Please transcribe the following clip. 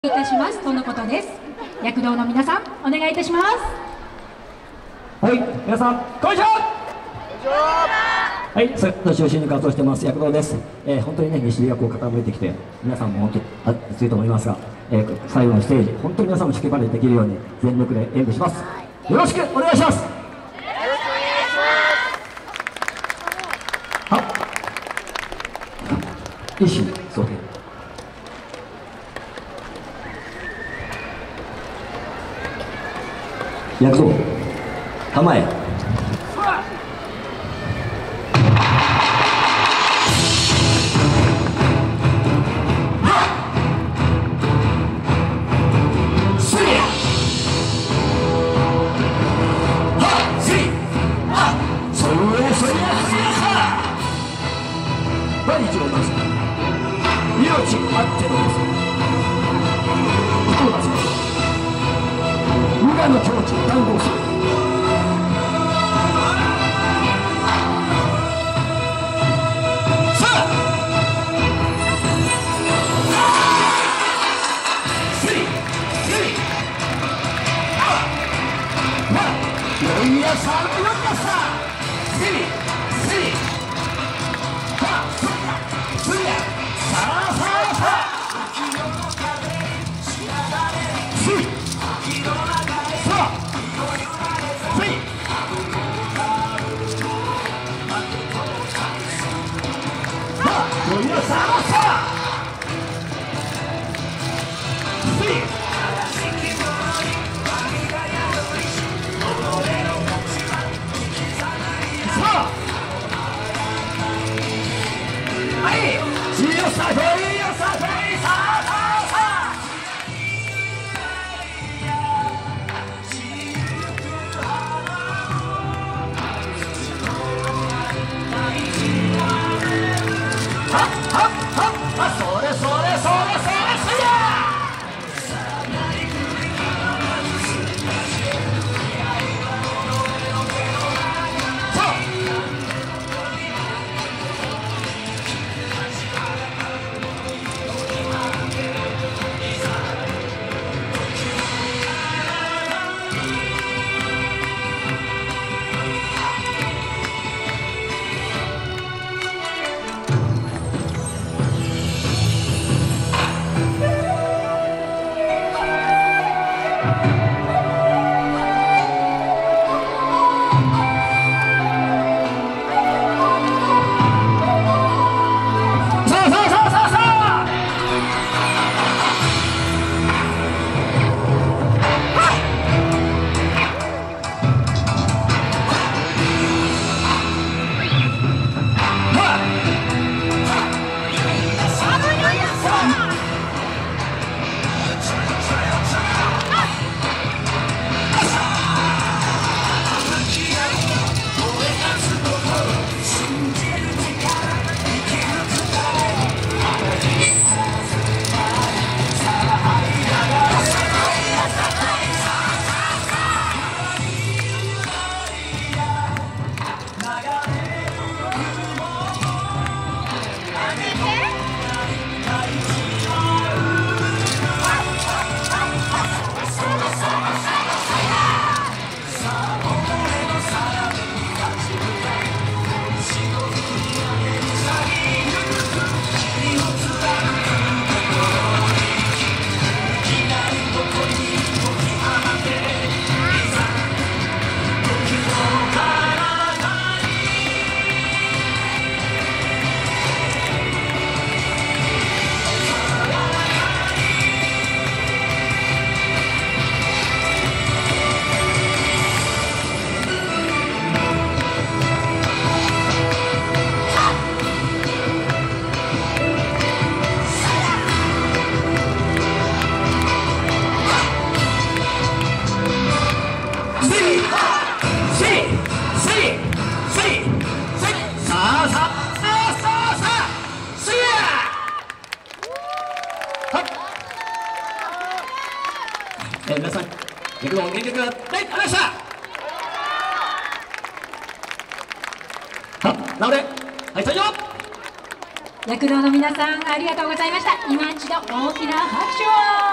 いたしますとのことです。躍動の皆さん、お願いいたします。 はい、皆さん、こんにちは。はい、そういうことを中心に活動してます躍動です。本当にね、西日がこう傾いてきて、皆さんも本当に熱いと思いますが、最後のステージ、本当に皆さんも指揮バレーできるように全力で演舞します。よろしくお願いします。は、一心総研。躍動構え第一のマスター命あってのです人を出します無我の境地を談合するさあスリスリあよいやさよいやさスリスリはっスリさあさあさあスリ皆さん、躍動元気が大ありました。は、なので、はい、最初。 躍動の皆さん、ありがとうございました。今一度大きな拍手を。